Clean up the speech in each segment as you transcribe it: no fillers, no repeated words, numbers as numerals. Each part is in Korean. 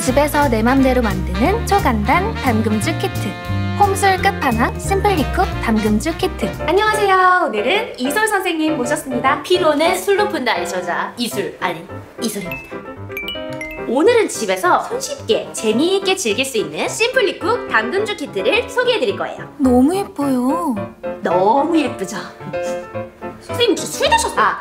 집에서 내 맘대로 만드는 초간단 담금주 키트. 홈술 끝판왕 심플리쿡 담금주 키트. 안녕하세요. 오늘은 이솔 선생님 모셨습니다. 피로는 술로 푼다의 저자 이술, 아니 이솔입니다. 오늘은 집에서 손쉽게 재미있게 즐길 수 있는 심플리쿡 담금주 키트를 소개해드릴 거예요. 너무 예뻐요. 너무 예쁘죠? 선생님 혹시 술 드셨어요?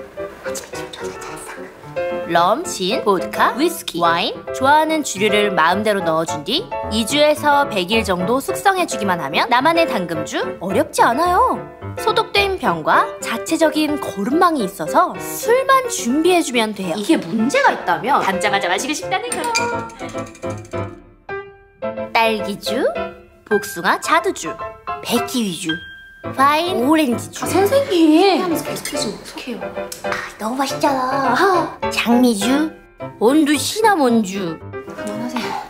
럼, 진, 보드카, 위스키, 와인, 좋아하는 주류를 마음대로 넣어준 뒤 2주에서 100일 정도 숙성해주기만 하면 나만의 담금주 어렵지 않아요. 소독된 병과 자체적인 거름망이 있어서 술만 준비해주면 돼요. 이게 문제가 있다면 담자마자 마시고 싶다는 거. 딸기주, 복숭아 자두주, 백키위주, 파인 오렌지주. 선생님 하면서 계속해주면 어떡해요? 너무 맛있잖아. 장미주, 원두 시나몬주, 그만하세요.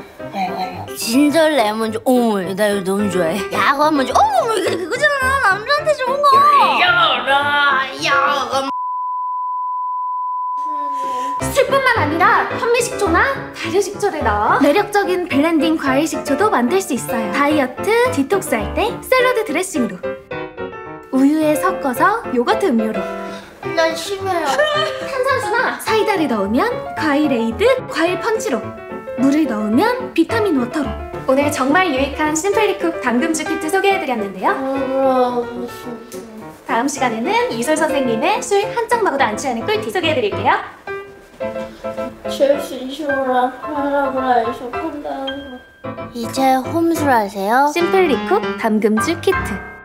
진절 레몬주. 어머, 나 이거 너무 좋아해. 야간문주. 어머, 이거 그거잖아. 남자한테 좋은 거. 야간. 술뿐만 아니라 현미식초나 발효식초를 넣어 매력적인 블렌딩 과일 식초도 만들 수 있어요. 다이어트, 디톡스 할 때 샐러드 드레싱으로, 우유에 섞어서 요거트 음료로, 난 심해요. 탄산수나 사이다를 넣으면 과일 에이드, 과일 펀치로, 물을 넣으면 비타민 워터로. 오늘 정말 유익한 심플리쿡 담금주 키트 소개해드렸는데요. 다음 시간에는 이솔 선생님의 술 한 짝 먹어도 안 취하는 꿀티 소개해드릴게요. 제일 진심으로 하라고 해서 판단하는 거. 이제 홈술 하세요. 심플리쿡 담금주 키트.